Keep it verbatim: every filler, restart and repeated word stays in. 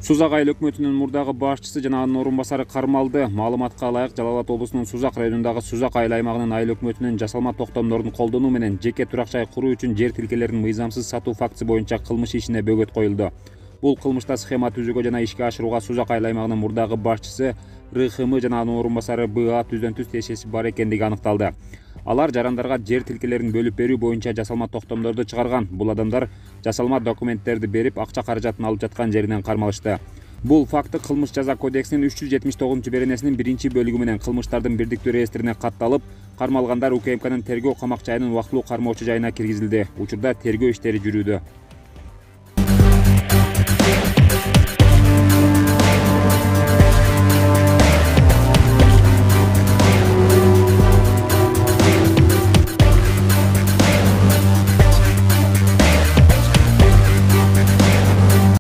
Сузак айыл өкмөтүнүн мурдагы башчысы жана анын орун басары кармалды. Маалыматка ылайык, Жалал Абад облусунун Сузак районундагы Сузак айыл аймагынын айыл өкмөтүнүн жасалма токтомдорун колдонуу менен жеке турак жай куруу үчүн жер тилкелерин мыйзамсыз сатуу фактысы боюнча кылмыш ишине бөгөт коюлду. Бул кылмышта схема түзүүгө жана ишке ашырууга Сузак айыл аймагынын мурдагы башчысы Р Х М жана анын орун басары Б А түздөн түз тиешеси бар экендиги аныкталды. Алар жарандарга жер тилкелерин бөлүп берүү боюнча жасалма токтомдорду чыгарган. Бул адамдар жасалма документтерди берип, акча каражатын алып жаткан жеринен кармалышты. Бул факты кылмыш жаза кодексинин үч жүз жетимиш тогузунчу беренесинин биринчи бөлүгү менен кылмыштардын бирдиктүү реестрине катталып, кармалгандар У К М К'нын тергөө камак жайынын убактылуу кармоочу жайына киргизилди. Учурда тергөө иштери жүрүүдө.